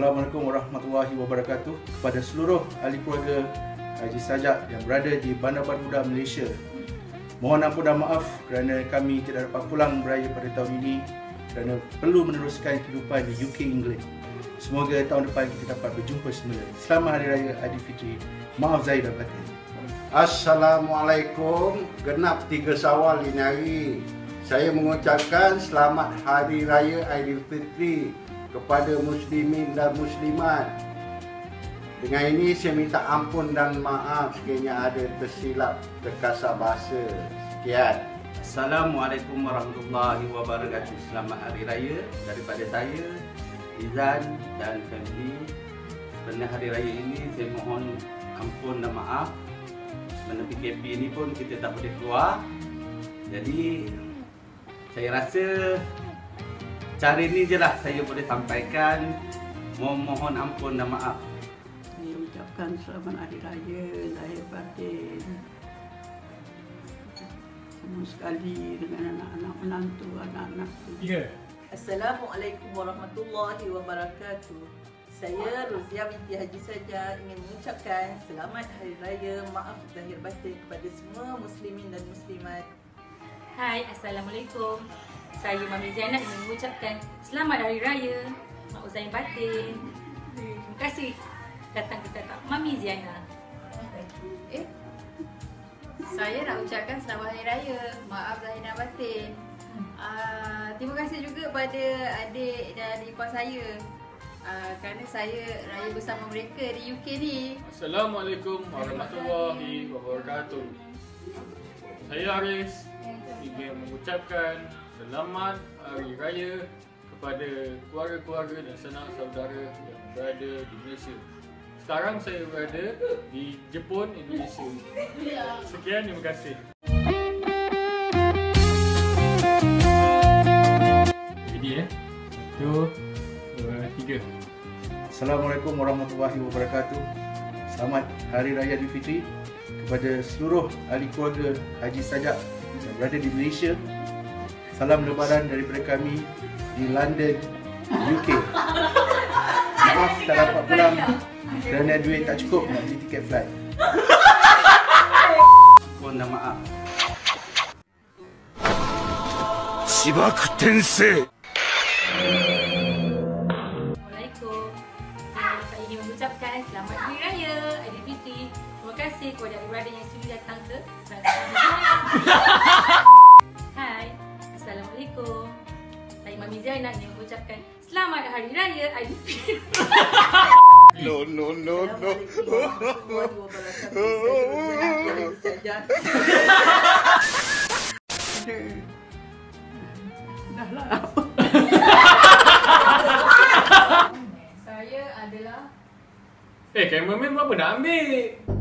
Assalamualaikum warahmatullahi wabarakatuh kepada seluruh ahli keluarga Haji Sajak yang berada di Bandar Baru Muda, Malaysia. Mohon ampun dan maaf kerana kami tidak dapat pulang beraya pada tahun ini kerana perlu meneruskan kehidupan di UK, England. Semoga tahun depan kita dapat berjumpa semula. Selamat Hari Raya Aidilfitri. Maaf zahir dan batin. Assalamualaikum. Genap 3 Syawal ini hari. Saya mengucapkan selamat Hari Raya Aidilfitri kepada muslimin dan muslimat. Dengan ini saya minta ampun dan maaf sekiranya ada tersilap terkasar bahasa. Sekian. Assalamualaikum warahmatullahi wabarakatuh. Selamat Hari Raya daripada saya, Izan dan family. Sebenarnya Hari Raya ini saya mohon ampun dan maaf. Sebenarnya PKP ini pun kita tak boleh keluar. Jadi saya rasa cara ini je lah saya boleh sampaikan. Mohon ampun dan maaf. Saya ucapkan selamat Hari Raya lahir batin semua sekali dengan anak-anak menantu, anak-anak. Assalamualaikum warahmatullahi wabarakatuh. Saya Rozia binti Haji Sajak ingin mengucapkan selamat Hari Raya, maaf zahir batin kepada semua muslimin dan muslimat. Hai, Assalamualaikum. Saya Mami Zainab ingin mengucapkan selamat Hari Raya, maaf zahir batin. Terima kasih datang ke tetap Mami Zainab. Saya nak ucapkan selamat Hari Raya, maaf zahir dan batin. Terima kasih juga pada adik dan ipar saya kerana saya raya bersama mereka di UK ni. Assalamualaikum warahmatullahi wabarakatuh. Saya Haris ingin mengucapkan selamat Hari Raya kepada keluarga-keluarga dan sanak saudara yang berada di Malaysia. Sekarang saya berada di Jepun, Indonesia. Sekian, terima kasih. Ready 1, 2, 3. Assalamualaikum warahmatullahi wabarakatuh. Selamat Hari Raya Aidilfitri kepada seluruh ahli keluarga Haji Sajak yang berada di Malaysia. Salam lebaran daripada kami di London, UK. Maaf tak dapat pulang kerana duit tak cukup nak beli tiket flight. Mohon dan maaf. Shibaku Tensei. Assalamualaikum. Saya ingin mengucapkan selamat Hari Raya Aidilfitri. Terima kasih kepada adik-beradik yang sudi datang ke Hai, Assalamualaikum. Saya Mami Zainab ingin mengucapkan selamat Hari Raya Aidilfitri. No. Assalamualaikum warahmatullahi wabarakatuh. Saya Rozia binti Haji Sajak. Dah lah. Saya adalah Cameraman apa nak ambil?